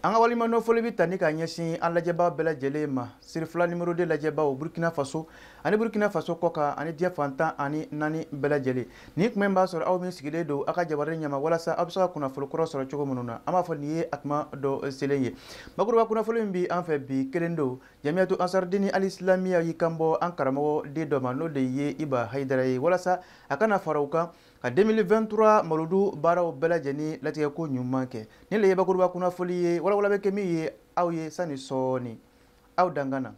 Anga walima no foli bitani ka nyesi an lajeba bela jelema sirfla numero 2 lajeba o Burkina Faso ani Burkina Faso koka ani dia fanta ani nani bela jele ni kumemba sor aw min sigile do aka jabare nyama wala sa absa kuna folo koro sor chogo mununa ama fali akma do seleye bagurwa kuna folo mbi an fe bi kelendo jamiatu ansardini al-islamiyya yikambo an karamo de do mano de ye iba haidara wala sa akana farauka ka 2023 maludu baraw bela jeni latige ko nyumanke ni le bagurwa kuna foli ye wala be kemi ye aw ye sani soni aw dangana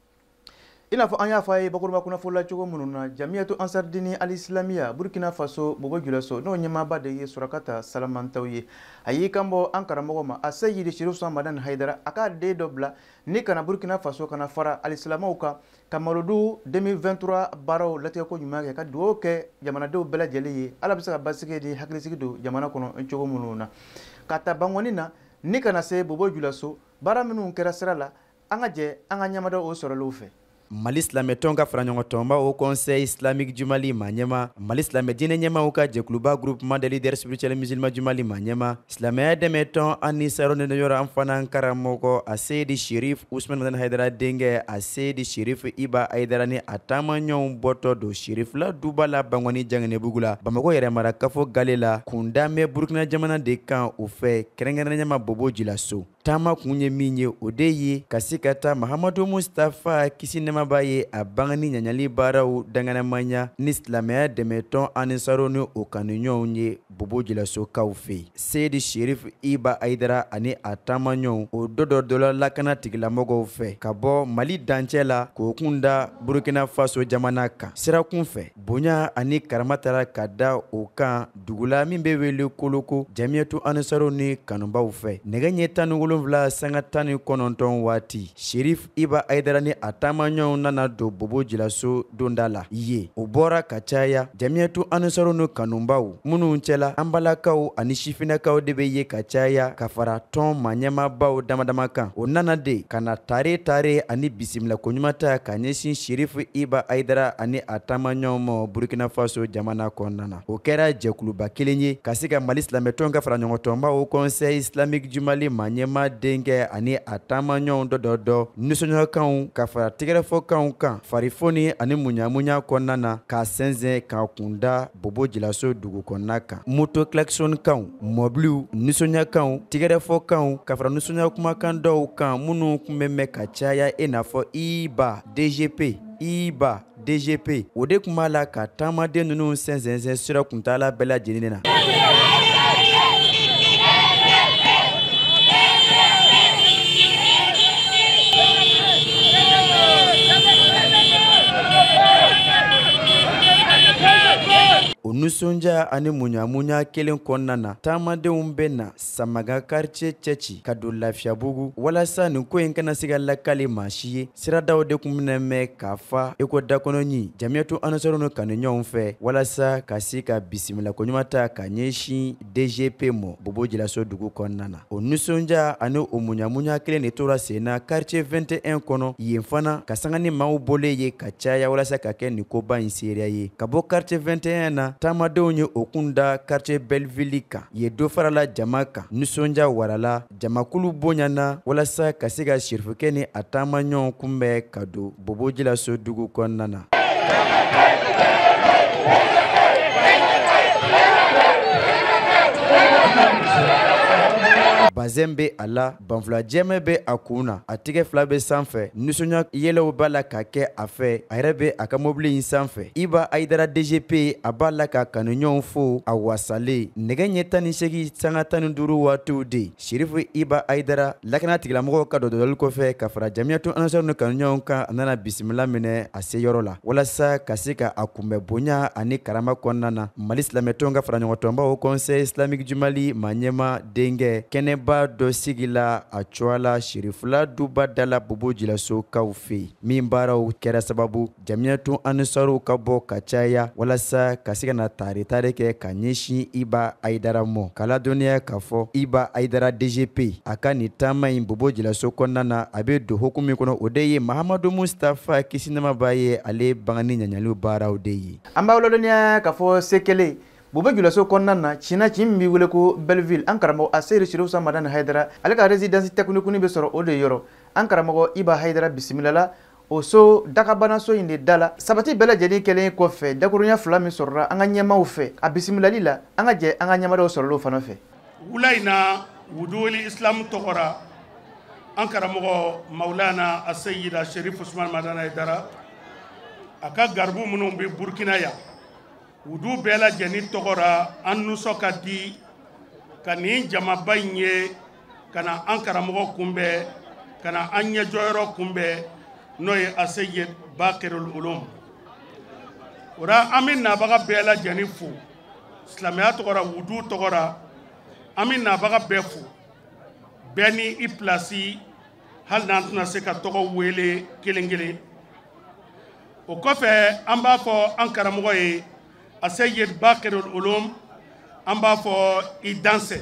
ina fo anya faye bakurba kuna fola chogo mununa jamiatu ansardini al-islamiyya Burkina Faso bobo julaso no nyama bade ye surakata salamantawiye ayi kambo ankara mogoma asayidi shiruf Madan Haidara aka de dobla ni kana Burkina Faso kana fara al-islamauka kamaludu 2023 baraw lati ko nyuma ka do ke jamana do bela jeli ala bisa basike di haklisigi do jamana kono chogo mununa kata bangwanina ni kana se bobo julaso bara minu kera sirala anga je anga nyamada o sorolo fe Mali Islamé tonga franyo tomba au Conseil islamique du Mali Manyema Mali Islamé dine nyema uka jekluba groupement de leaders spirituels musulmans du Mali Manyema Islamé de meton ani sarone de yora amfana karamoko asedi Shérif Ousmane Madan Haidara denge asedi Shérif Iba Haidara ni atama nyon boto do Shérif la dubala bangwani jangane bugula bamako yere marakafo galela kundame Burkina jamana de kan ufe kerengana nyama bobo jilaso tama kunye minye odeye kasikata Mahamadou Mustafa kisinema baye a bangani nyanyali baraw dangana manya ni Islamé de meton anisaroni o kanunyo nye bobo jilaso kaufe Seydi Shérif Iba Haidara ani atama nyon o dodo dola lakana tigila mogo fe kabo Mali dancela ko kunda Burkina Faso jamana kan sira kunfe bonya ani karamatara kada o kan dugula min be wele koloko jamiatu anisaroni kanumba fe neganye tanu vla sangatani kononton wati Shérif Iba Haidara ni atama nyon nana do bobo jilaso dondala ye ubora kachaya jamiatu anusaronu kanumbaw munu ncela ambalakaw ani shifinakaw debe ye kachaya kafara ton manyama baw damadama kan o nana de kana tare ani bisimila konyumata kanyesin Shérif Iba Haidara ani atama nyon mo Burkina Faso jamana konnana o kera jekuluba kelenye kasika Mali Islamé tonga fara nyongotomba au Conseil islamique du Mali Manyema denge ani atama nyon dododo nusonyo kan kafara tigere fo kan farifoni ani munya konnana ka senze ka kunda bobo jilaso dugu konnaka moto klaxon kan moblu nusonya kan tigere fo kan kafara nusonya kuma kan do kan munu kumeme ka chaya enafo Iba DGP ode kuma la ka tama de nunu senze sura kuntala bela jenina Onusonja ani munya kelen konnana tamadenw bena samaga quartier ceci kado lafiabugu walasa nin ko en kana siga lakale mashiye siradaw de kumneme kafa eko dakononi jamiatu anasorono kanonyon fe walasa kasika bisimila konyumata kanyeshi DGP mo bobo jilaso dugu konnana onusonja ani munya kelen etora sena quartier 21 kono yemfana kasangani maubole ye kachaya walasa kake nikoba inseria ye kabo quartier 21 na tamadonye okunda quartier Belleville kan ye do farala jamaka nusonja warala jamakulu bonyana walasa kasiga shirfukeni atama nyon kumbe kado bobo jilaso dugu konnana bazembe ala banfula jeme be akuna atige flabe sanfɛ nusonya yelew bala ka kɛ afɛ ayrebe aka mobili sanfɛ Iba Haidara DGP abala ka kanunyon fo awasale nege nyetani segi sangatani duru watu de Shérif Iba Haidara lakana tigila mogo ka dodol ko fɛ ka fara jamiatu ansarnu kanunyon kan nana bisimila mine ase yɔrɔ la walasa kasika akunbɛ bonya ani karama konnana Mali Islamé tonga fara ɲɔgɔntonba au Conseil islamique du Mali Manyema denge kene ba do sigila a chuala Shérifla duba dala bobo jilaso kaufe min baraw kera sababu jamiatu anusaru kabo kachaya walasa kasiga na tare ke kanyeshi Iba Haidara mo kala dunia kafo Iba Haidara DGP aka ni tama in bobo jilaso konnana abe do hukumi kono odeye Mahamadou Mustafa kisinama baye ale bangani nyanyalu baraw deye amba wolonia kafo sekele Bobo Julaso konnana China chimbi wele ko Belleville an karamɔgɔ a seyri Sirif Usa Madani Haidara ale ka résidence technique ni be sɔrɔ o de yɔrɔ an karamɔgɔ Iba Haidara bisimilala o so dakabana so inde dala sabati bɛɛ lajɛlen kɛlen kɔfɛ dakurunya fila min sɔrɔla an ka ɲɛmaw fɛ a bisimilali la an ka jɛ an ka ɲɛmaw sɔrɔlo fana fɛ wula in na wuduli islam tɔgɔra an karamɔgɔ Maulana Asayida Sherif Usman Madani Haidara a ka garibu minnu bɛ Burkina yan wudu bɛɛ lajɛlen tɔgɔra an nusɔ ka di ka nin jamaba in ye ka na an karamɔgɔ kunbɛn ka na an ɲɛjɔyɔrɔ kunbɛn n'o ye Asayid Bakirul Ulum ora an bɛ nabaga bɛɛ lajɛlen fo silamɛya tɔgɔra wudu tɔgɔra an bɛ nabaga bɛɛ fo bɛɛ ni i pilasi hali n'an tɛna se ka tɔgɔ wele kelen kelen o kɔfɛ an b'a fɔ an karamɔgɔ ye Asayid Bakirul Ulum an b'a fɔ i danse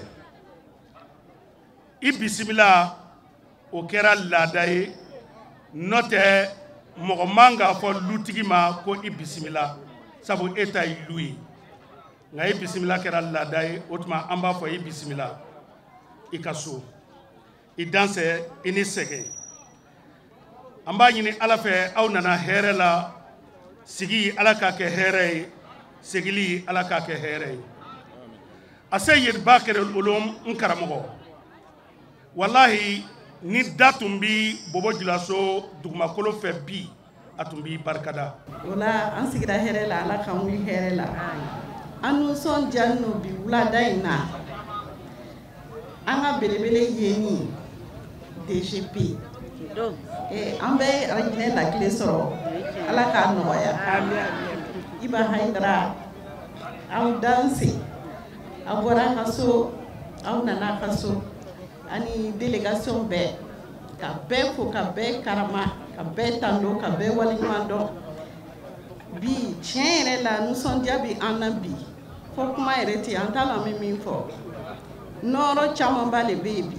i bisimila o kɛra laada ye n'o tɛ mɔgɔ man k'a fɔ lutigi ma ko i bisimila sabu e ta ye lu ye nka i bisimila kɛra laada ye o tuma an b'a fɔ i bisimila i ka so i danse i ni sɛgɛn an b'a ɲini Ala fɛ aw nana hɛrɛ la sigi Ala k'a kɛ hɛrɛ ye segili Ala k'a kɛ hɛrɛ ye Asayid Bakirul Ulum n karamɔgɔ wallahi ni da tun bi Bobo Julaso dugumakolo fɛ bi a tun bi barikada wala an sigira hɛrɛ la Ala k'an wuli hɛrɛ la an nisɔndiya n'o bi wulada in na an ka belebele ye ni DGP an bɛ Arajinɛ lakile sɔrɔ Ala k'a nɔgɔya Iba Haidara aw danse aw bɔra ka so aw nana ka so ani délégation bɛɛ ka bɛɛ fo ka bɛɛ karama ka bɛɛ tando ka bɛɛ waleɲuman dɔn bi tiɲɛ yɛrɛ la nisɔndiya bi an na bi fo kuma yɛrɛ tɛ an t'a la an bɛ min fɔ nɔɔrɔ camanba de bɛ yen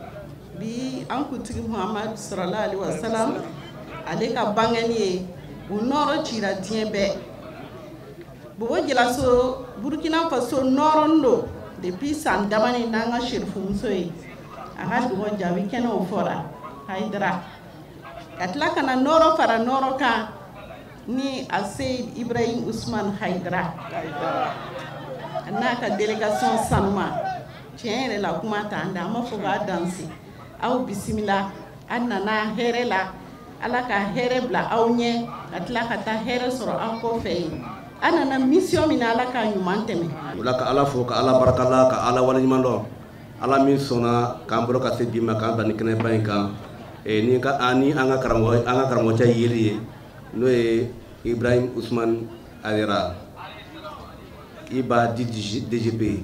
bi an kuntigi Muhamadu sallallahu alaihi wasallam ale ka bangeni ye o nɔɔrɔ cira diɲɛ bɛɛ Bobo Julaso Burkina Faso nɔɔrɔn don depuis san damani n'an ka sherifumuso ye a ka dɔgɔ jaabi kɛnɛw fɔra Haidara ka tila ka na nɔɔrɔ fara nɔɔrɔ kan ni Asayid Ibrahim Usman Haidara n'a ka délégation sanuma tiɲɛ yɛrɛ la kuma t'an da an b'a fɔ k'a danse aw bisimila a nana hɛrɛ la Ala ka hɛrɛ bila aw ɲɛ ka tila ka taa hɛrɛ sɔrɔ an kɔfɛ ye a nana mission min na Ala ka ɲuman tɛmɛ wala ka Ala fo ka Ala barakala ka Ala waleɲuman dɔn Ala min sɔnna k'an bolo ka se bi ma k'an bila ni kɛnɛba in kan ni an ka karamɔgɔcɛ yeli ye n'o ye Ibrahim Usman Haidara Iba DGP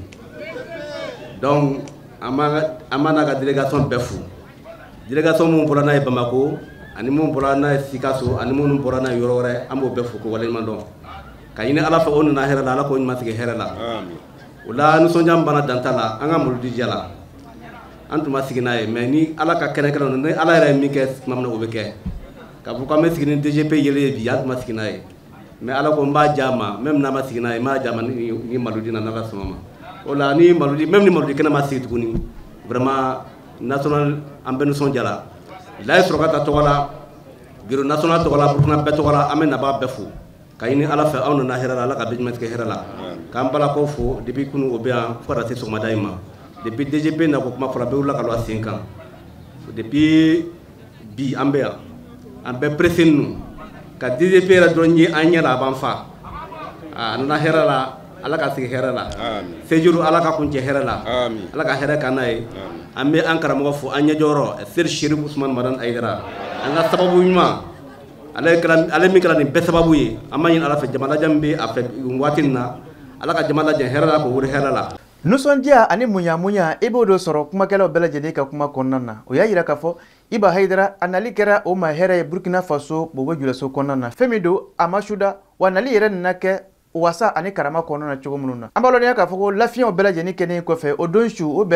donc an b'a n'a ka délégation bɛɛ fo délégation mun bɔra n'a ye Bamako ani mun bɔra n'a ye Sikaso ani mun bɔra n'a ye yɔrɔ wɛrɛ an b'o bɛɛ fo ko waleɲuman dɔn ka ɲini Ala fɛ o nana hɛrɛ la Ala k'o ɲuman tigɛ hɛrɛ la o la nisɔndiya bana danta la an ka Mawuludi la an tun ma sigi n'a ye mais ni Ala ka kɛnɛ kɛnɛ ni Ala yɛrɛ ye min kɛ tuma min na o bɛ kɛ k'a fɔ k'an bɛ sigi ni DGP yeli ye bi an tun ma sigi n'a ye mais Ala ko n b'a diya ma même n'a ma sigi n'a ye n b'a diya ma ni Mawuludi na n'Ala sɔnna ma o la ni Mawuludi même ni Mawuludi kɛnɛ ma sigi tuguni vraiment national an bɛ nisɔndiya la Laye Surakata tɔgɔ la bureau national tɔgɔ la Burkina bɛɛ tɔgɔ la an bɛ nabaga bɛɛ fo ka ɲini Ala fɛ aw nana hɛrɛ la Ala ka bɛɛ ɲuman tigɛ hɛrɛ la k'an balakaw fo depuis kunu o bɛ yan fo ka taa se sɔgɔmada in ma depuis DGP na ko kuma fɔra bɛɛ wulila ka don a sen kan depuis bi an bɛ yan an bɛɛ pressé ninnu ka DGP yɛrɛ dɔrɔn ye an ɲɛ la a b'an fa a nana hɛrɛ la Ala ka sigi hɛrɛ la séjour Ala ka kuncɛ hɛrɛ la Ala ka hɛrɛ k'an n'a ye an bɛ an karamɔgɔ fo an ɲɛjɔyɔrɔ Seydi Sherif Usman Madani Haidara an ka sababu ɲuman ale min kɛra nin bɛɛ sababu ye an b'a ɲini Ala fɛ jamana jan bɛ a fɛ waati nin na Ala ka jamana lajɛ hɛrɛ la k'o wuri hɛrɛ la nisɔndiya ani muɲamuɲa i b'o do sɔrɔ kumakɛlaw bɛɛ lajɛlen ka kuma kɔnɔna na o y'a yira k'a fɔ Iba Haidara a nali kɛra o ma hɛrɛ ye Burkina Faso Bobo Julaso kɔnɔna na fɛn min don a ma suda wa nali yɛrɛ nana kɛ wasa ani karama kɔnɔna na cogo minnu na an b'a lɔnniya k'a fɔ ko lafiyaw bɛɛ lajɛlen kɛlen kɔfɛ o don su o bɛnna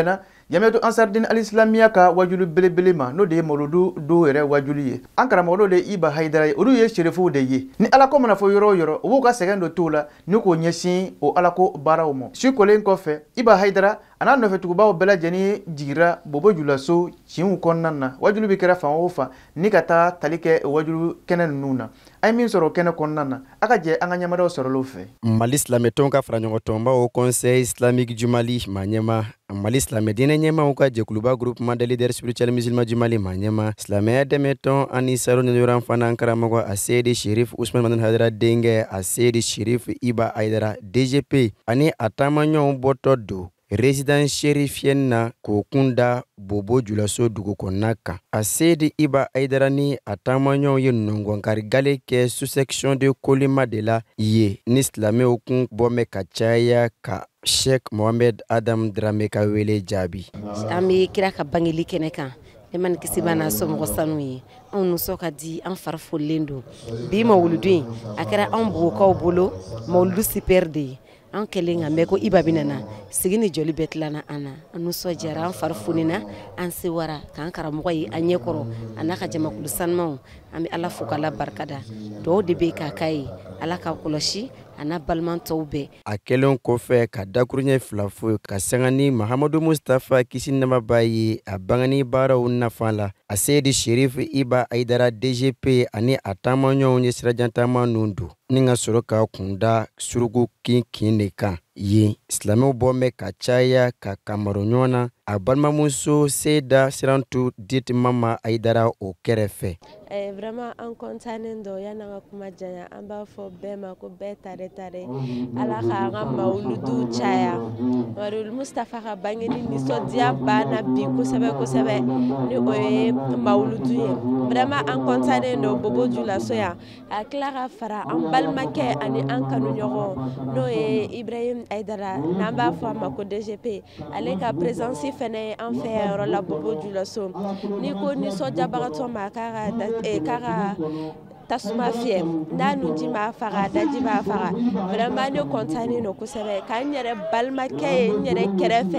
Jamiyatu Ansardin al-Islamiyya ka wajulu belebele ma no de moludu do yɛrɛ wajulu ye an karamɔgɔ de Iba Haidara ye olu ye sherifu de ye ni ala ko mana fɔ yɔrɔ o yɔrɔ u b'u ka sɛgɛn dɔ t'o la ni k'o ɲɛsin o ala ko baaraw ma su kolen kɔfɛ Iba Haidara a n'a nɔfɛtugubaw bɛɛ lajɛlen jigira Bobo Julaso tiɲɛw kɔnɔna na wajulu bi kɛra fan o fan ni ka taa tali kɛ wajulu kɛnɛ ninnu na a ye min sɔrɔ kɛnɛ kɔnɔna na a ka jɛ an ka ɲɛmadaw sɔrɔlaw fɛ. Mali silamɛtɔnw ka fara ɲɔgɔn tɔnba au Conseil islamique du Mali Manyema Mali silamɛ diinɛ ɲɛmaaw ka jɛkuluba groupement des leaders spirituels musulmans du Mali Manyema silamɛya dɛmɛtɔn ani saro ni yoran fana karamɔgɔ a Seydi Shérif Ousmane Madani Haidara denkɛ a Seydi Shérif Iba Haidara DGP ani a taamaɲɔgɔnw bɔtɔ don résidence chérifienne na k'o kunda Bobo Julaso dugu kɔnɔna kan a Seydi Iba Haidara ni a taamaɲɔgɔnw ye nɔngɔnkari gale kɛ sous-section de Kolima de la ye ni silamɛw kun bɔmɛ ka caya ka Sheikh Mohamed Adam Dramé ka wele jaabi. An bɛ kira ka bangeli kɛnɛ kan ne ma ni kisi b'a n'a somɔgɔ sanu ye anw nisɔn ka di an fari folilen don bi mawuludu in a kɛra anw bogokaw bolo mawuludu super de ye an kɛlen ka mɛn ko Iba bɛ nana sigi ni joli bɛɛ tilana an na an nisɔn jara an fari fonina an sewara k'an karamɔgɔ ye an ɲɛkɔrɔ a n'a ka jamakulu sanumanw an bɛ Ala fo k'Ala barikada dɔw de bɛ k'a k'a ye Ala ka kɔlɔsi a n'a balimantɔw bɛɛ. A kɛlen kɔfɛ ka dakuruɲɛ fila fo ka sanga ni Mahamadu Mustafa kisi nɛɛma b'a ye a bangani baaraw nafa la a Seydi Shérif Iba Haidara DGP ani a taamaɲɔgɔnw ye sirajan taama ninnu don ni ka sɔrɔ ka kunda suruku kin de kan yen silamɛw bɔnbɛ ka caya ka kamaro ɲɔgɔn na a balimamuso Seyda Sirantu Diti Mama Haidara o kɛrɛfɛ. Vraiment an kontanen don yan'an ka kuma janya an b'a fɔ bɛɛ ma ko bɛɛ tare Ala k'an ka mawuludu caya Mamadou Mustafa ka bangeni nisɔndiya banna bi kosɛbɛ ni o ye mawuludu ye vraiment an kontanen don Bobo Julaso yan a tila ka fara an balimakɛ ani an kanuɲɔgɔn n'o ye Ibrahim Haidara n'an b'a fɔ a ma ko DGP ale ka présence fɛnɛ ye an fɛ yɔrɔ la Bobo Julaso ni ko nisɔndiyabagatɔ ma k'a ka tasuma fiyɛ n'a nunji m'a faga daji b'a faga vraiment ne kontanen don kosɛbɛ k'an yɛrɛ balimakɛ ye n yɛrɛ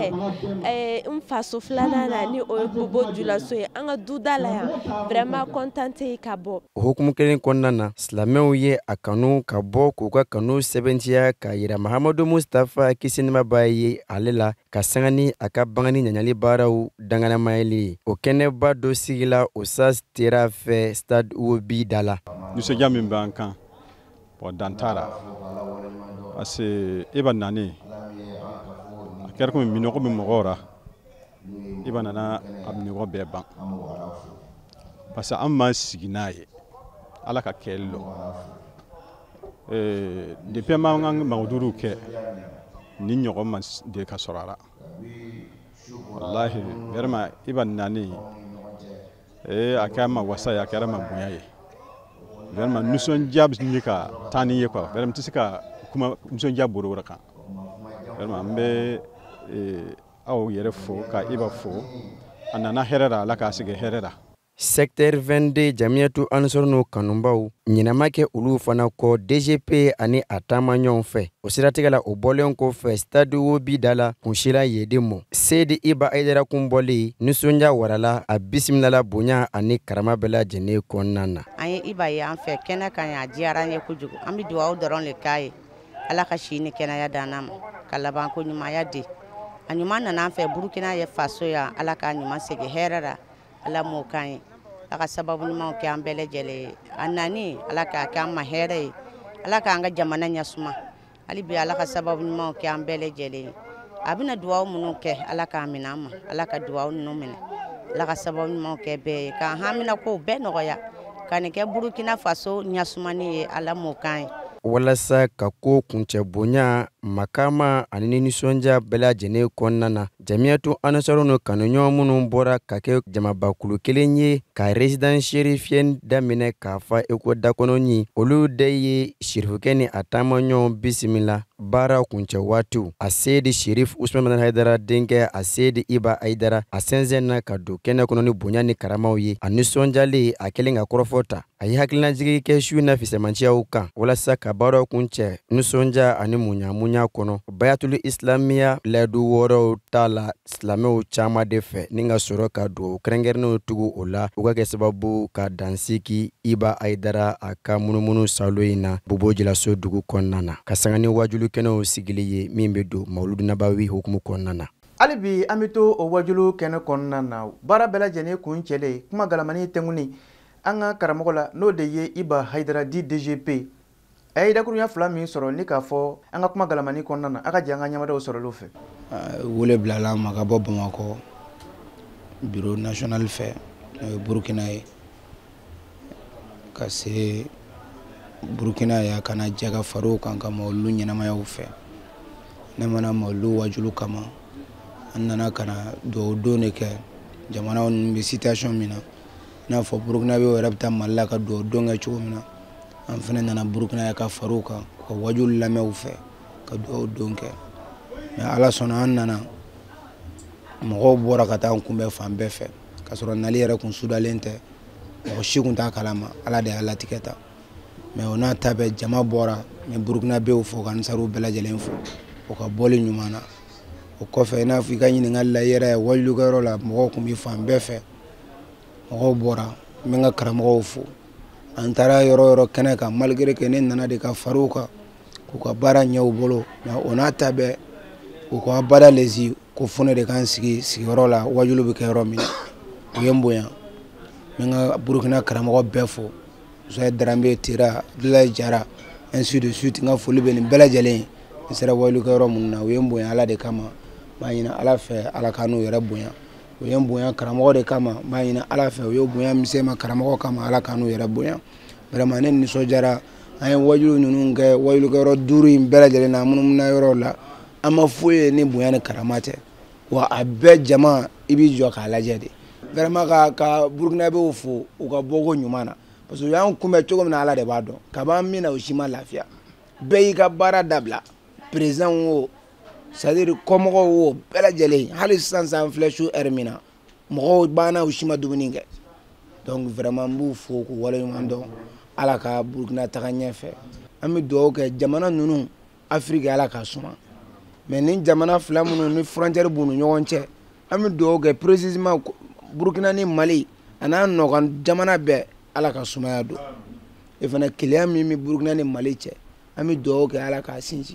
kɛrɛfɛ n faso filanan na ni o ye Bobo Julaso ye an ka duda la yan vraiment kontan tɛ yen ka bɔ. O hukumu kelen kɔnɔna na silamɛw ye a kanu ka bɔ k'u ka kanu sɛbɛntiya ka yira Mahamadu Mustafa kisi nɛɛma b'a ye ale la ka sanga ni a ka bangani ɲaɲali baaraw danganimayɛli ye o kɛnɛba dɔ sigila o sas tera fɛ stade Wobi da la. Nisɔndiya min b'an kan dan t'a la parce que Iba nani a kɛra komi minɔgɔ bɛ mɔgɔw ra Iba nana a minɔgɔ bɛɛ ban parce que an m'an sigi n'a ye Ala ka kɛli lɔ depuis an b'an ka mawuluduw kɛ ni ɲɔgɔn ma deli ka sɔrɔ a la wallahi vraiment Iba nani a kɛra ma wasa ye a kɛra ma bonya ye vraiment nisɔndiya bɛ ɲini ka taa ni ye quoi vraiment tɛ se ka kuma nisɔndiya bolo wɛrɛ kan vraiment n bɛ aw yɛrɛ fo ka Iba fo a nana hɛrɛ la Ala k'a sigi hɛrɛ la. Secteur 22 Jamiyatu Ansarunu kanubaw ɲinama kɛ olu fana kɔ DGP ani a taamaɲɔgɔnw fɛ o siratigɛ la o bɔlen kɔfɛ stade Wobi da la kunsira yeden mɔ Seydi Iba Haidara kun bɔlen nisɔndiya warala a bisimilala bonya ani karama bɛɛ lajɛlen kɔnɔna na. An ye Iba ye an fɛ kɛnɛ kan a diyara an ye kojugu an bɛ dugawu dɔrɔn de k'a ye Ala ka si ni kɛnɛya d'an ma ka laban ko ɲumanya di a ɲuman nana an fɛ Burukina ye faso yan Ala k'a ɲuman segin hɛrɛ la Ala m'o k'an ye Ala ka sababu ɲumanw kɛ an bɛɛ lajɛlen ye a nani Ala k'a kɛ an ma hɛrɛ ye Ala k'an ka jamana ɲɛsuma hali bi Ala ka sababu ɲumanw kɛ an bɛɛ lajɛlen ye a bɛna dugawu minnu kɛ Ala k'a minɛ an ma Ala ka dugawu ninnu minɛ Ala ka sababu ɲumanw kɛ bɛɛ ye k'an hamina kow bɛɛ nɔgɔya ka nin kɛ Burukina faso ɲɛsumani ye Ala m'o k'an ye. Walasa ka ko kuncɛ bonya makama ani nisɔndiya bɛɛ lajɛlen kɔnɔna na Jamiyatu Ansarunu kanuɲɔgɔn minnu bɔra ka kɛ jamabakulu kelen ye ka résidence chérifienne daminɛ k'a fa Eko Dakɔnɔ ɲi olu de ye Sherifukɛ ni a taamaɲɔgɔnw bisimila baara kuncɛ waatiw a Seydi Shérif Ousmane Madani Haidara denkɛ a Seydi Iba Haidara a sɛnsɛnna ka don kɛnɛ kɔnɔ ni bonya ni karamaw ye a nisɔndiyalen a kɛlen ka kɔrɔfɔ ta a ye hakilinajigi kɛ su na fisɛmanciyaw kan walasa ka baaraw kuncɛ nisɔndiya ani munɲamuɲa bonya kono bayatul islamia ledu woro tala islameu chama de fe ninga soro ka do krengerne tugu ola uga ke sababu ka dansiki Iba Aidara aka munumunu saloina bobojila so dugu konnana kasangani wajulu keno sigiliye mimbe do mauludu nabawi hukumu konnana alibi amito o wajulu keno konnana bara bela jene kun chele kuma galamani tenguni anga karamogola no de ye Iba Aidara di DGP ay da kurunya fla mi soro ni ka fo anga kuma galamani konnana aka janga nyamada o soro lo fe wole blala maka bo Bamako bureau national fait Burkina kasi Burkina ya kana jaga faro kan ka mawlu nyama ya ufe ne mana mawlu wajulu kama annana kana do ne ke jamana on be situation mina na fo Burkina be rabta mallaka do nga chuo mina an fene nana Burkina ya ka faro kan ko wajulu la me ufe ka do nke me ala sona annana mo bora kata on kumbe fambe fe ka soro nali yere kun sudalente o shikun ta kalama ala de ala tiketa me ona tabe jama bora me Burkina be fo kan saru bela jelen fo o ka boli nyumana o ko fe na fi kan yin ngalla yere wallu garo la mo ko mi fambe fe mo bora me nga karamo fo antara yoro keneka malgré que ne nana de ka faruka ko ka bara nyaw bolo me ona tabe ko ko bara lezi ko fone de kan sigi yoro la wajulu be ke romi yemboya menga Burkina karamo befo so drambe tira dula jara ainsi de suite nga foli be ni bela jalen sera walu ka romun na yemboya ala de kama bayina ala fe ala kanu yere boya yemboya karamo de kama bayina ala fe yemboya misema karamo kama ala kanu yere boya vraiment ne ni so jara ay wajulu nunu nga walu ka ro duri bela jalen na munum na yoro la ama foye ni boya ne karamate wa abbe jama ibi jo ka lajede vraiment ka Burkina be fo u ka bogo nyumana parce que yan kumbe chogo na ala de bado ka ba mina o shima lafia be ka bara dabla président wo c'est-à-dire comme wo bela jele hali sansa flèche ermina mo bana o shima dubuninge donc vraiment bu fo ko wala yumando ala ka Burkina takanya fe ami do ke jamana nunu Afrique ala ka suma mais ni jamana flamunu ni frontière bunu nyonche ami do ke précisément Burkina ni Mali ana nogan jamana be ala ka sumaya do e fana client mi Burkina ni Mali che ami do ke ala ka sinji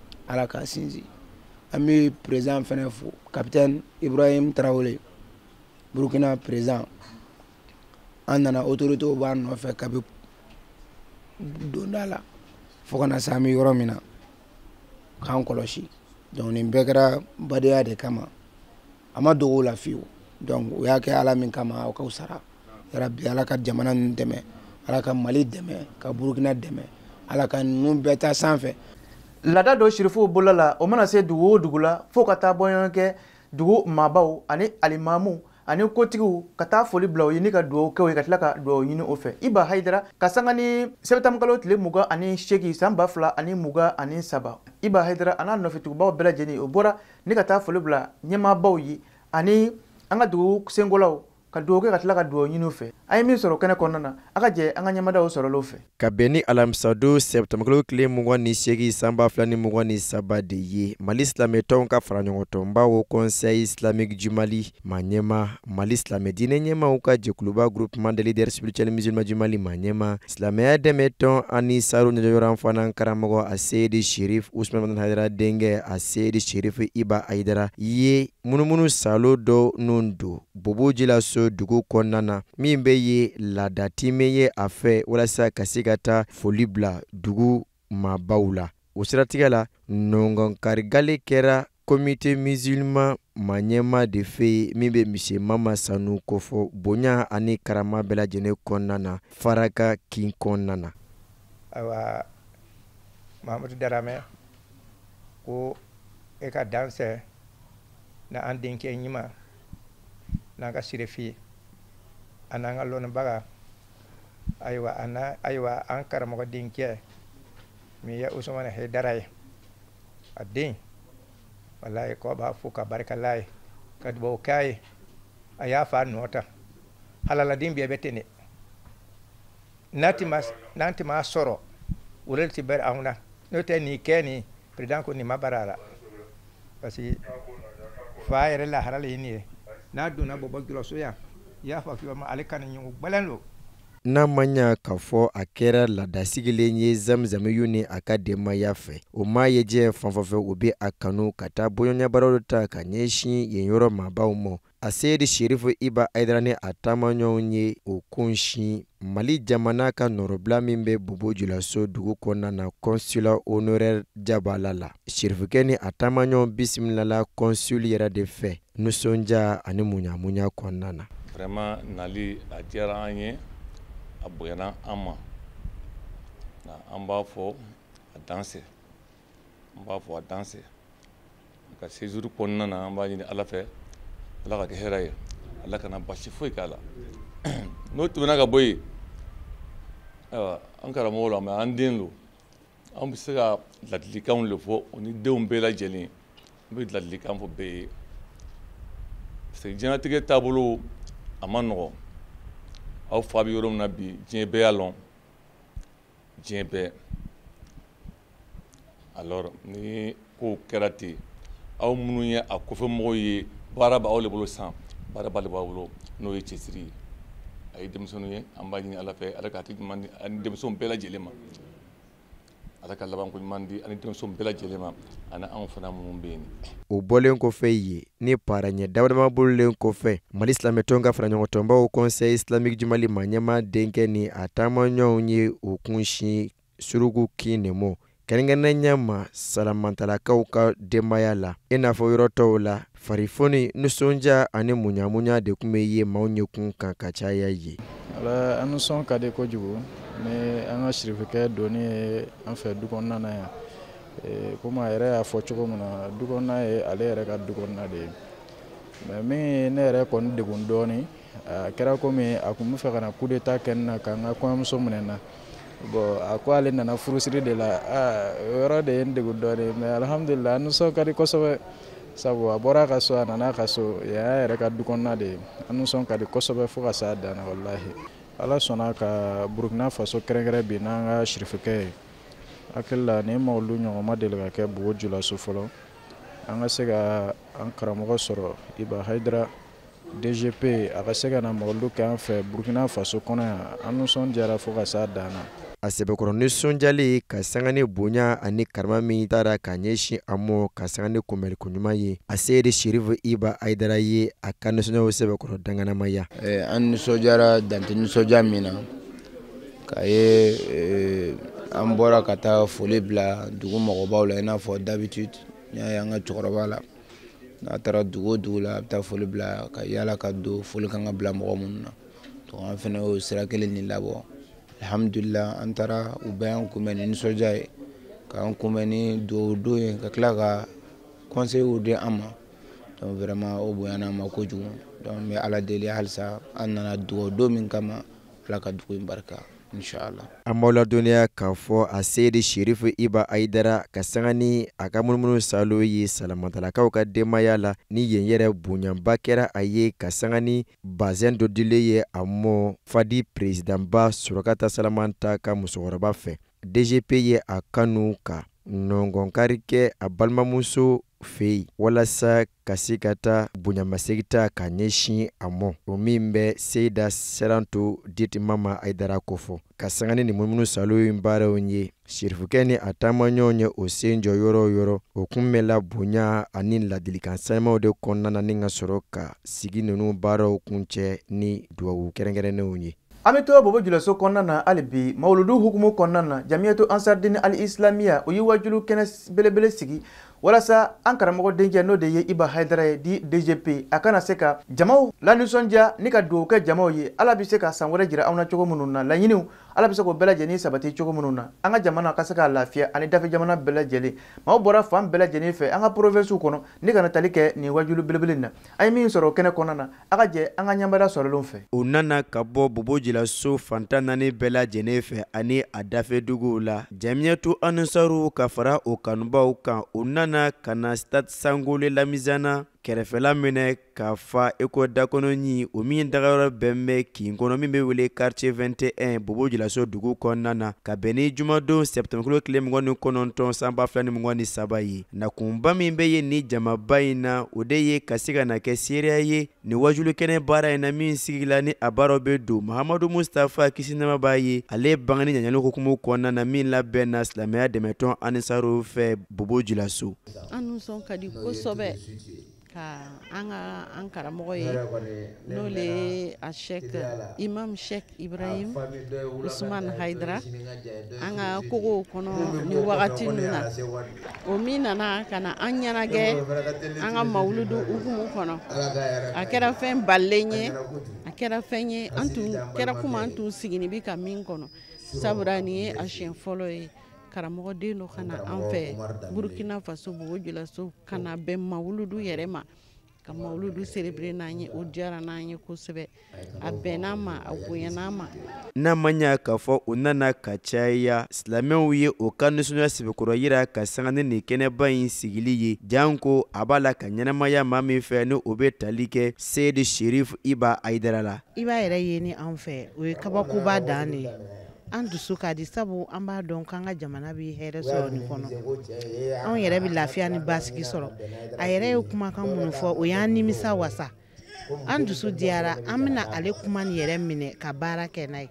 ami président fana fo capitaine Ibrahim Traoré Burkina président andana autorité o ban no fe kabe dondala fo kana sami yoromina kan koloshi donc ni bekara badia de kama ama do la fiu donc o yake ala min kama o ka usara rabbi ala ka jamana ndeme ala ka Mali deme ka Burkina deme ala ka nu beta sanfɛ lada do shirifu bolala o mana se dugu dugula fo ka taa bɔɲɔgɔnkɛ dugu maabaw ani alimamu ani kotigiw ka taa foli bila o ye ni ka duwawu kɛ o ye ka tila ka duwawu ɲini o fɛ Iba Aidara ka sanga ni sɛbɛtamukalo tile 28 san 2023 Iba Aidara ana nɔfɛtugubaw bɛɛ lajɛlen o bɔra ni ka taa foli bila ɲɛmaabaw ye ani an ka dugu sengolaw ka duwawu kɛ ka tila ka duwawu ɲini o fɛ an ye min sɔrɔ kɛnɛ kɔnɔna na a ka jɛ an ka ɲɛmadaw sɔrɔlaw fɛ ka bɛn ni alamisado sɛbɛtamukalo tile 28 san 2023 de ye Mali silamɛtɔnw ka fara ɲɔgɔn tɔnbaw conseil islamique du Mali ma ɲɛma Mali silamɛ diinɛ ɲɛmaw ka jɛkuluba groupement des leaders spirituels musulmans du Mali ma ɲɛma silamɛya dɛmɛtɔn ani saru ɲɛjɔyɔrɔ fana karamɔgɔ a Seydi Sherif Usman Madan Haidara denkɛ a Seydi Sherif Iba Aidara ye munumunu salo dɔ nun do bobo jila so dugu kɔnɔna na min bɛ ye ladatime ye a fɛ walasa ka se ka taa foli bila dugu maabaw la o siratigɛ la nɔngɔnkarigale kɛra comité musulman ma ɲɛma de fɛ min bɛ misi mama sanu kofɔ bonya ani karama bɛɛ lajɛlen kɔnɔna na faraka kin kɔnɔna na ayiwa Mahamadu Darame ko e ka dansɛ na an denkɛ ɲuman n'an ka sirefi an'an ka lɔnnibaga ayiwa an karamɔgɔ denkɛ min ye Usmane Haidara ye a den walayi ko b'a fo ka barikala ye ka duwawu k'a ye a y'a fa nɔ ta halaladen bɛɛ bɛ ten de n'an tɛ m'a sɔrɔ o de tɛ bɛri anw na n'o tɛ nin kɛ nin président ko ni ma barara parce que fa yɛrɛ lahara le nin ye n'a donna bɔbɔ jɔlɔso yan i y'a fɔ k'i ma ale ka ni ɲɔgɔn gbɛlɛn lo n'a ma ɲa k'a fɔ a kɛra laadasigilen ye Zamzamiyu ni a ka denbaya fɛ o maa ye diɲɛ fan o fɛ u bɛ a kanu ka taa bɔɲɔgɔnbaaraw ta ka ɲɛsin yen yɔrɔ maabaw ma a Seydi Sherifu Iba Aidara ni a taamaɲɔgɔnw ye o ko sin Mali jamana ka nɔrɔbila min bɛ Bobo Julaso dugu kɔnɔna na consulat honoraire Jabala la Sherifukɛ ni a taamaɲɔgɔnw bisimilala consul yɛrɛ de fɛ nisɔndiya ani munɲamuɲa kɔnɔna na. Vraiment nali a diyara an ye a bonyana an ma an b'a fɔ a danse ka séjour kɔnɔna na an b'a ɲini Ala fɛ Ala ka kɛ hɛrɛ ye Ala kana basi foyi k'a la n'o tɛmɛna ka bɔ yen an karamɔgɔ la mais an den lo an bɛ se ka ladilikanw de fɔ o ni denw bɛɛ lajɛlen an bɛ ladilikan fɔ bɛɛ ye parce que diɲɛlatigɛ taabolo a ma nɔgɔn aw fa bɛ yɔrɔ min na bi diɲɛ bɛɛ y'a lɔn diɲɛ bɛɛ alors ni ko kɛra ten aw minnu ye a kɔfɛmɔgɔw ye baara b'aw de bolo san baara b'ale b'aw bolo n'o ye cɛsiri ye a ye denmisɛnninw ye an b'a ɲini Ala fɛ Ala ka hakili ɲuman di ani denmisɛnw bɛɛ lajɛlen ma Ala ka labanko ɲuman di ani denmisɛnw bɛɛ lajɛlen ma ani anw fana minnu bɛ yen. O bɔlen kɔfɛ yen ni para ɲɛ dama bololen kɔfɛ Mali silamɛtɔnw ka faraɲɔgɔntɔnbaw Conseil islamique du Mali ma ɲɛma denkɛ ni a taamaɲɔgɔnw ye o kun sin Suruku Kinemo kɛrɛnkɛrɛnnenya ma Salamantalakaw ka denbaya la i n'a fɔ yɔrɔ tɔw la farifoni nisɔndiya ani munɲamuɲa de tun bɛ ye maaw ɲɛkun kan ka caya ye. Ala an nisɔn ka di kojugu ni an ka Sherifukɛ donni ye an fɛ du kɔnɔna na yan komi a yɛrɛ y'a fɔ cogo min na du kɔnɔna ye ale yɛrɛ ka du kɔnɔna de ye mais min ne yɛrɛ kɔni degun dɔɔni a kɛra komi a tun bɛ fɛ ka na coup d'état kɛ n na ka n ka kɔɲɔmuso minɛ n na bon a ko ale nana furusiri de la o yɔrɔ de ye n degun dɔɔni mais alhamdulillah an nisɔn ka di kosɛbɛ sabu a bɔra a ka so a nana a ka so yen y'a yɛrɛ ka du kɔnɔna de ye an nisɔn ka di kosɛbɛ fo ka s'a dan na walahi Ala sɔnna ka Burkina Faso kɛrɛnkɛrɛn bi n'an ka Sherifukɛ ye hakili la ni mawulu ɲɔgɔn ma deli ka kɛ Bobo Julaso fɔlɔ an ka se ka an karamɔgɔ sɔrɔ Iba Aidara DGP a ka se ka na mawulu kɛ an fɛ Burkina Faso kɔnɔ yan an nisɔndiyara fo ka s'a dan na. A sɛbɛkɔrɔ nisɔndiyalen ka sanga ni bonya ani karama min taara ka ɲɛsin a mɔ ka sanga ni kunbɛliko ɲuman ye a Seydi Sherifu Iba Aidara ye a ka nisɔndiyaw sɛbɛkɔrɔ danganamaya. An nisɔndiyara dante nisɔndiya min na k'a ye an bɔra ka taa foli bila dugu mɔgɔbaw la i n'a fɔ d'habitude n'i y'a ye an ka cɛkɔrɔba la n'a taara dugu o dugu la a bɛ taa foli bila ka yala ka don foli kan ka bila mɔgɔ minnu na donc an fana y'o sira kelen ni labɔ alhamdulillah an taara u bɛɛ y'an kunbɛn ni nisɔndiya ye k'an kunbɛn ni dugawu don ye ka tila ka conseil di an ma donc vraiment o bonyana an ma kojugu donc n bɛ Ala deli halisa an nana dugawu don min kama Ala ka dugu in barika. Inshallah. An b'aw ladɔnniya k'a fɔ a Seydi Sherifu Iba Aidara ka sanga ni a ka munumunu salo ye Salamantalakaw ka denbaya la ni yen yɛrɛ bonyanba kɛra a ye ka sanga ni bazɛn dɔ dilen ye a mɔ Fadi présidentba Surakata Salamanta ka musokɔrɔba fɛ DGP ye a kanu ka nɔngɔnkari kɛ a balimamuso fɛ yen walasa ka se ka taa bonyamasegi ta ka ɲɛsin a mɔ o min bɛ Seyida Seranto Diti Mama Aidara ko fɔ ka sanga ni munumunu salo in baaraw ye Sherifukɛ ni a taamaɲɔgɔnw ye o sen jɔ yɔrɔ o yɔrɔ o kun bɛla bonya ani ladilikan sɛnɛmaw de kɔnɔna na ni ka sɔrɔ ka sigi ninnu baaraw kuncɛ ni dugawu kɛrɛnkɛrɛnnenw ye. An bɛ to Bobo Julaso kɔnɔna na hali bi mawuludu hukumu kɔnɔna na Jamiyatu Ansardine Al Islamiya o ye wajulu kɛnɛ belebele sigi walasa an karamɔgɔ denkɛ n'o de ye Iba Aidara ye di DGP a kana se ka jamaw lanisɔndiya ni ka dugawu kɛ jamaw ye Ala bɛ se ka san wɛrɛ jira aw na cogo minnu na laɲiniw Ala bɛ se k'o bɛɛ lajɛlen sabati cogo minnu na an ka jamana ka se ka lafiya ani dafe jamana bɛɛ lajɛlen maaw bɔra fan bɛɛ lajɛlen fɛ an ka provinces kɔnɔ ni kana tali kɛ nin wajulu belebele in na an ye min sɔrɔ kɛnɛ kɔnɔna na a ka jɛ an ka ɲɛnbaya sɔrɔlenw fɛ. O nana ka bɔ Bobo Julaso fantan naani bɛɛ lajɛlen fɛ ani a dafe duguw la Jamiyatu Ansaru ka fara o kanubaw kan o nana ka na Stade Sangole Lamizana kɛrɛfɛla minɛ k'a fa eko dakɔnɔ ɲi o min dagayɔrɔ bɛn bɛ kin kɔnɔ min bɛ wele quartier 21 Bobo Djilasso dugu kɔnɔna na ka bɛn ni jumadon septembre tile 29 san 2023 ye nakunba min bɛ ye ni jamaba in na o de ye ka se ka na kɛ seereya ye ni wajulu kɛnɛ baara in na min sigila ni a baaraw bɛ don Mahamadu Mustafa kisi nɛɛma b'a ye ale bangani ɲaɲali hukumu kɔnɔna na min labɛn na silamɛya dɛmɛtɔn anisaru fɛ Bobo Djilasso. An nisɔn ka di kosɛbɛ ka an karamɔgɔ ye n'o le ye a Sheikh Imam Sheikh Ibrahim Usman Haidara an ka kogow kɔnɔ ni wagati ninnu na o min nana ka na an ɲɛnajɛ an ka mawuludu hukumu kɔnɔ a kɛra fɛn balilen ye a kɛra fɛn ye an tun kɛra kuma an tun sigini bi ka min kɔnɔ sabula nin ye a siɲɛ fɔlɔ ye karamɔgɔ den dɔ kana an fɛ Burkina Faso Bobo Djilasso kana bɛn mawuludu yɛrɛ ma ka mawuludu célébrer n'an ye o diyara n'an ye kosɛbɛ a bɛnn'a ma a bonyana ma n'a ma ɲa k'a fɔ u nana ka caya silamɛw ye o ka nisɔndiya sɛbɛkɔrɔ yira ka sanga ni nin kɛnɛba in sigili ye janko a b'a la ka ɲɛnamaya maa min fɛ ni o bɛ tali kɛ Seydi Sherif Iba Aidara la. Iba yɛrɛ ye ni an fɛ o ye kabakoba dan de ye an dusu ka di sabu an b'a dɔn k'an ka jamana bɛ hɛrɛ sɔrɔ nin kɔnɔ anw yɛrɛ bɛ lafiya ni basigi sɔrɔ a yɛrɛ ye kumakan minnu fɔ o y'an nimisa wasa an dusu diyara an bɛna ale kuma ni yɛrɛ minɛ ka baara kɛ n'a ye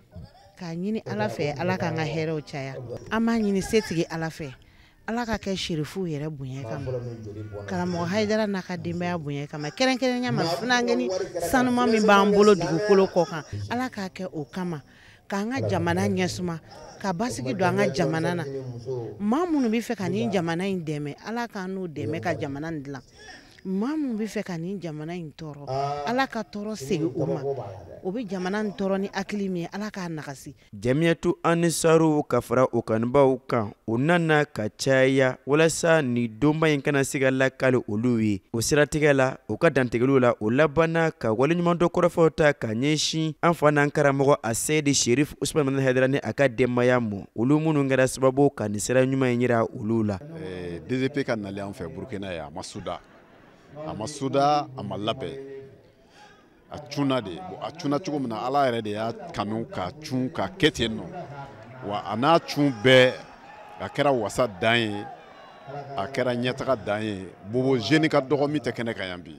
k'a ɲini Ala fɛ Ala k'an ka hɛrɛw caya an b'a ɲini setigi Ala fɛ Ala ka kɛ sherifu yɛrɛ bonya kama karamɔgɔ Haidara n'a ka denbaya bonya kama kɛrɛnkɛrɛnya ma funangɛni sanuma min b'an bolo dugukolo kɔ kan Ala k'a kɛ o kama k'an ka jamana ɲɛsuma ka basigi don an ka jamana na maa minnu bɛ fɛ ka nin jamana in dɛmɛ Ala k'an n'u dɛmɛ ka jamana in dilan maa minnu bɛ fɛ ka nin jamana in tɔɔrɔ Ala ka tɔɔrɔ segin o ma o bɛ jamana in tɔɔrɔ ni hakili min ye Ala k'a nagasi. Jamiyatu Anisaru ka fara o kanubaw kan o nana ka caya walasa ni donba in kana se ka lakali olu ye o siratigɛ la o ka dantigɛliw la o labanna ka waleɲuman dɔ kɔrɔfɔw ta ka ɲɛsin an fa n'an karamɔgɔ a Seydi Sherif Usman Haidara ni a ka denbaya mɔ olu minnu kɛra sababu ka nin sira ɲuman in yira olu la. DGP ka nali an fɛ Burkina ye a ma suda a ma labɛn a cunna de a cunna cogo min na Ala yɛrɛ de y'a kanu ka cun ka kɛ ten nɔ wa a n'a cun bɛɛ a kɛra wasa dan ye a kɛra ɲɛtaga dan ye Bobo jeune ka dɔgɔ min tɛ kɛnɛ kan yan bi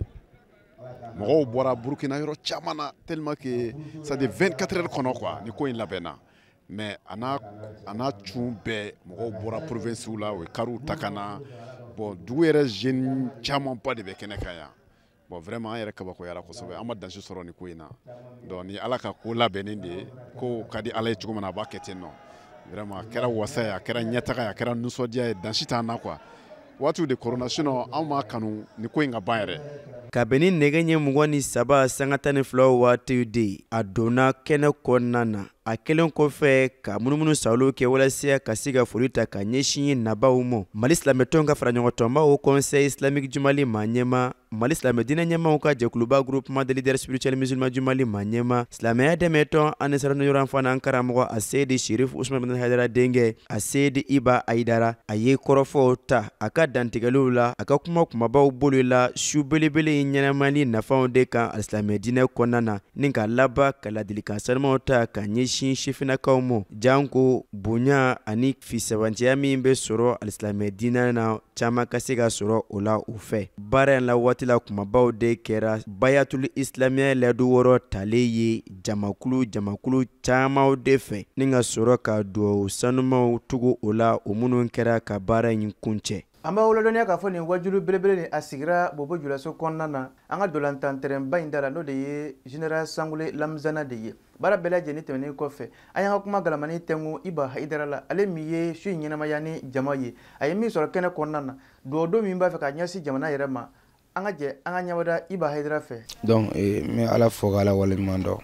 mɔgɔw bɔra Burkina yɔrɔ caman na tellement que ça de 24 heures kɔnɔ quoi ni ko in labɛnna mais a n'a cun bɛɛ mɔgɔw bɔra province la o ye kariw ta ka na bon dugu yɛrɛ jeune camanba de bɛ kɛnɛ kan yan bon vraiment an yɛrɛ kabakoyara kosɛbɛ an ma dansi sɔrɔ ni ko in na donc ni Ala ka ko labɛnnen de ye ko ka di Ala ye cogo min na a b'a kɛ ten nɔ vraiment a kɛra wasa ye a kɛra ɲɛtaga ye a kɛra nisɔndiya ye dansi t'an na quoi waatiw de korona sinon an m'a kanu ni ko in ka ban yɛrɛ. Kabini nɛgɛ ɲɛ 23 sanga 12 waatiw de a donna kɛnɛ kɔnɔna na a kelen kɔfɛ ka munumunu sawuliw kɛ walasa ka se ka foli ta ka ɲɛsin nabaw ma Mali silamɛtɔnw ka fara ɲɔgɔn tɔnba o conseil islamique jumali ma ɲɛma Mali silamɛ diinɛ ɲɛmaw ka jɛkuluba groupement des leaders spirituels musulmans jumali ma ɲɛma silamɛya dɛmɛtɔn ani saraniyɔrɔ fana an karamɔgɔ a Seydi Sherif Usman Haidara denkɛ a Seydi Iba Aidara a ye kɔrɔfɔw ta a ka dantigɛliw la a ka kuma kumabaw bolo la su belebele in ɲɛnamali nafanw de kan silamɛ diinɛ kɔnɔna na ni ka laban ka ladilikan sanumanw ta ka ɲɛsin sifinakaw ma janko bonya ani fisabantiya min bɛ sɔrɔ alisilamɛ diinɛ na caman ka se ka sɔrɔ o la u fɛ baara in la waati la kumabaw de kɛra bayatul islamiya ladu wɔɔrɔ tale ye jamakulu camanw de fɛ ni ka sɔrɔ ka duwawu sanumaw tugu o la o minnu kɛra ka baara in kuncɛ. An b'a wolodonya k'a fɔ nin wajulu belebele ni a sigira Bobo Djilasso kɔnɔna na an ka dolantan terrainba in da la n'o de ye Général Sangule Lamzana de ye baara bɛɛ lajɛlen tɛmɛnen kɔfɛ an y'an ka kuma galamani tɛngu Iba Haidara la ale min ye su in ɲɛnamaya ni jama ye a ye min sɔrɔ kɛnɛ kɔnɔna na duwawu min b'a fɛ ka ɲɛsin jamana yɛrɛ ma an ka jɛ an ka ɲɛwada Iba Haidara fɛ. Donc n bɛ Ala fo k'Ala waleɲuman dɔn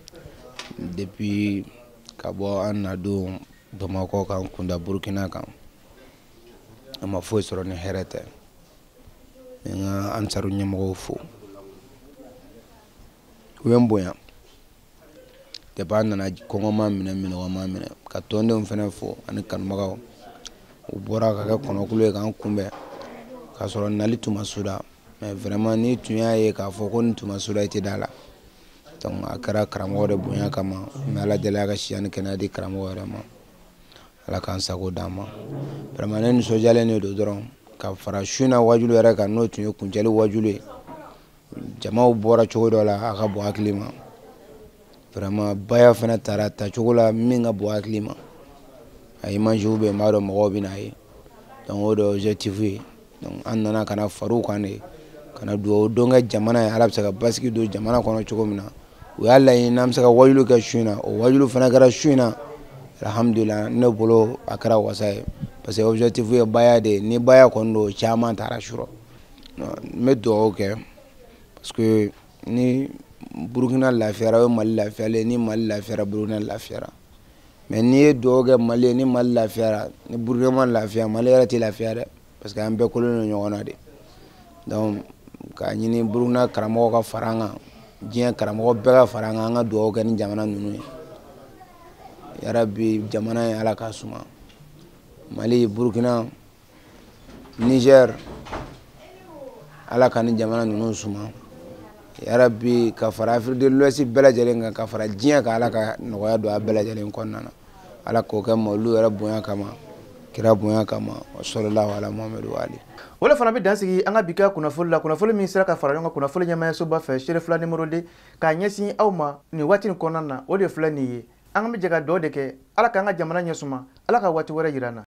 depuis ka bɔ an na don Bamakɔ kan kunda Burkina kan an ma foyi sɔrɔ ni hɛrɛ tɛ n ka Ansaru ɲɛmɔgɔw fo u ye n bonya depuis an nana kɔngɔ ma minɛ minɔgɔ ma minɛ ka tɔndenw fɛnɛ fo ani kanubagaw u bɔra ka kɛ kɔnɔkulu ye k'an kunbɛn k'a sɔrɔ nali tun ma suda mais vraiment ni tun y'a ye k'a fɔ ko nin tun ma sola i tɛ da la donc a kɛra karamɔgɔ de bonya kama mais ala deli a ka siya ni kɛnɛya di karamɔgɔ yɛrɛ ma ala k'an sago d'an ma vraiment ne nisɔndiyalen de don dɔrɔn ka fara su na wajulu yɛrɛ kan n'o tun ye kuncɛli wajulu ye jamaw bɔra cogo dɔ la a ka bɔ hakili ma vraiment baya fana taara tacogo la min ka bɔ hakili ma a imagew bɛ yen n b'a dɔn mɔgɔw bɛ n'a ye donc o de ye objectif ye donc an nana ka na far'u kan de ka na dugawu don kɛ jamana ye ala bɛ se ka basigi don jamana kɔnɔ cogo min na u y'a laɲini n'an bɛ se ka wajulu kɛ su in na o wajulu fana kɛra su in na alhamdulillah ne bolo a kɛra wasa ye parce que objectif ye baya de ye ni baya kɔni don caman taara surɔ n bɛ dugawu kɛ parce que ni Burkina lafiyara o ye Mali lafiyalen ni Mali lafiyara Burkina lafiyara mais n'i ye dugawu kɛ Mali ye ni Mali lafiyara ni Burkina ma lafiya Mali yɛrɛ tɛ lafiya dɛ parce que an bɛɛ kolen don ɲɔgɔn na de donc k'a ɲini Burkina karamɔgɔ ka fara an kan diɲɛ karamɔgɔ bɛɛ ka fara an kan an ka dugawu kɛ ni jamana ninnu ye yarabi jamana ye ala k'a suma Mali Burkina Niger ala ka ni jamana ninnu suma yarabi ka fara Afrique de l'Ouest bɛɛ lajɛlen kan ka fara diɲɛ kan ala ka nɔgɔya don a bɛɛ lajɛlen kɔnɔna na ala k'o kɛ olu yɛrɛ bonya kama kira bonya kama wa sallallahu ala Muhammadu wa ali wala fana bɛ dansigi an ka bi ka kunnafoni la kunnafoni min sera ka fara ɲɔgɔn kan kunnafoni ɲɛmaayasoba fɛ seere fila numéro 2 k'a ɲɛsin aw ma nin waati nin kɔnɔna na o de filɛ nin ye an bɛ jɛ ka dugawu de kɛ ala k'an ka jamana ɲɛsuma ala ka waati wɛrɛ yir'an na